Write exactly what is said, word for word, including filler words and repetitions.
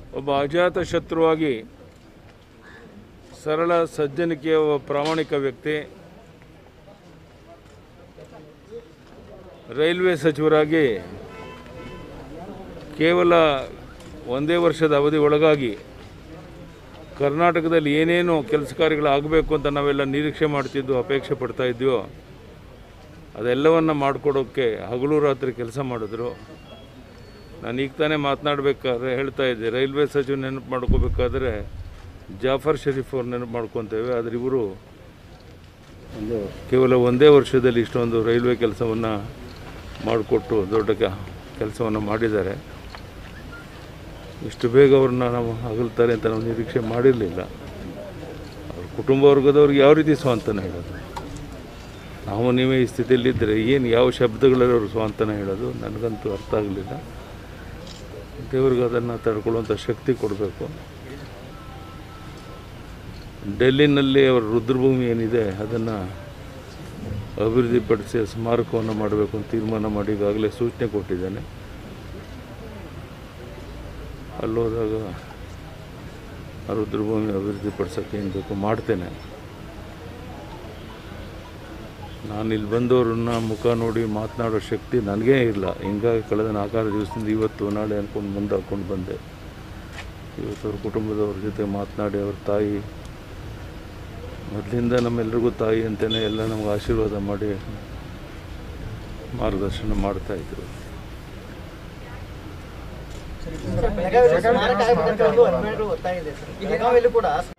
ಒಬ್ಬ ಅಜಾತ ಶತ್ರುವಾಗಿ ಸರಳ ಸಜ್ಜನಿಕೆಯ ಪ್ರಾಮಾಣಿಕ ವ್ಯಕ್ತಿ, ರೈಲ್ವೆ ಸಚಿವರಾಗಿ ಕೇವಲ ಒಂದೇ ವರ್ಷದ ಅವಧಿ ಒಳಗಾಗಿ ಕರ್ನಾಟಕದಲ್ಲಿ ಏನೇನು ಕೆಲಸ ಕಾರ್ಯಗಳಾಗಬೇಕು ಅಂತ ನಾವೆಲ್ಲ ನಿರೀಕ್ಷೆ ಮಾಡ್ತಿದ್ದು, ಅಪೇಕ್ಷೆ ಪಡ್ತಾ ಇದ್ವೋ ಅದೆಲ್ಲವನ್ನು ಮಾಡಿಕೊಡೋಕ್ಕೆ ಹಗಲು ರಾತ್ರಿ ಕೆಲಸ ಮಾಡಿದ್ರು. ನಾನು ಈಗ ತಾನೇ ಮಾತನಾಡಬೇಕಾದ್ರೆ ಹೇಳ್ತಾ ಇದ್ದೆ, ರೈಲ್ವೆ ಸಚಿವ ನೆನಪು ಮಾಡ್ಕೋಬೇಕಾದ್ರೆ ಜಾಫರ್ ಶರೀಫ್ ಅವ್ರು ನೆನಪು ಮಾಡ್ಕೊತೇವೆ. ಆದರೆ ಇವರು ಕೇವಲ ಒಂದೇ ವರ್ಷದಲ್ಲಿ ಇಷ್ಟೊಂದು ರೈಲ್ವೆ ಕೆಲಸವನ್ನು ಮಾಡಿಕೊಟ್ಟು ದೊಡ್ಡ ಕೆಲಸವನ್ನು ಮಾಡಿದ್ದಾರೆ. ಇಷ್ಟು ಬೇಗ ಅವ್ರನ್ನ ನಾವು ಅಗಲ್ತಾರೆ ಅಂತ ನಾವು ನಿರೀಕ್ಷೆ ಮಾಡಿರಲಿಲ್ಲ. ಅವ್ರ ಕುಟುಂಬ ವರ್ಗದವ್ರಿಗೆ ಯಾವ ರೀತಿ ಸ್ವಾಂತನ ಹೇಳೋದು? ನಾವು ನೀವೇ ಈ ಸ್ಥಿತಿಯಲ್ಲಿದ್ದರೆ ಏನು ಯಾವ ಶಬ್ದಗಳಲ್ಲಿ ಅವರು ಸ್ವಾಂತನ ಹೇಳೋದು ನನಗಂತೂ ಅರ್ಥ ಆಗಲಿಲ್ಲ. ದೇವ್ರಿಗೆ ಅದನ್ನು ತಡ್ಕೊಳ್ಳುವಂಥ ಶಕ್ತಿ ಕೊಡಬೇಕು. ಡೆಲ್ಲಿನಲ್ಲಿ ಅವರ ರುದ್ರಭೂಮಿ ಏನಿದೆ ಅದನ್ನು ಅಭಿವೃದ್ಧಿಪಡಿಸಿ ಸ್ಮಾರಕವನ್ನು ಮಾಡಬೇಕು ಅಂತ ತೀರ್ಮಾನ ಮಾಡಿ ಈಗಾಗಲೇ ಸೂಚನೆ ಕೊಟ್ಟಿದ್ದೇನೆ. ಅಲ್ಲೋದಾಗ ಆ ರುದ್ರಭೂಮಿ ಅಭಿವೃದ್ಧಿಪಡಿಸೋಕ್ಕೆ ಏನು ಬೇಕು ಮಾಡ್ತೇನೆ. ನಾನು ಇಲ್ಲಿ ಬಂದವ್ರನ್ನ ಮುಖ ನೋಡಿ ಮಾತನಾಡೋ ಶಕ್ತಿ ನನಗೇ ಇಲ್ಲ. ಹಿಂಗಾಗಿ ಕಳೆದ ನಾಲ್ಕಾರು ದಿವಸದಿಂದ ಇವತ್ತು ನಾಳೆ ಅಂದ್ಕೊಂಡು ಮುಂದೆ ಹಾಕ್ಕೊಂಡು ಬಂದೆ. ಇವತ್ತು ಅವ್ರ ಕುಟುಂಬದವ್ರ ಜೊತೆ ಮಾತನಾಡಿ ಅವ್ರ ತಾಯಿ ಮೊದಲಿಂದ ನಮ್ಮೆಲ್ಲರಿಗೂ ತಾಯಿ ಅಂತಲೇ ಎಲ್ಲ ನಮ್ಗೆ ಆಶೀರ್ವಾದ ಮಾಡಿ ಮಾರ್ಗದರ್ಶನ ಮಾಡ್ತಾಯಿದ್ರು. ಬೆಳಗಾವಿಯಲ್ಲಿ ಸ್ಮಾರಕ ಆಗಬೇಕಂತ ಒಂದು ಒತ್ತಾಯ ಇದೆ ಸರ್. ಬೆಳಗಾವಿಯಲ್ಲಿ ಕೂಡ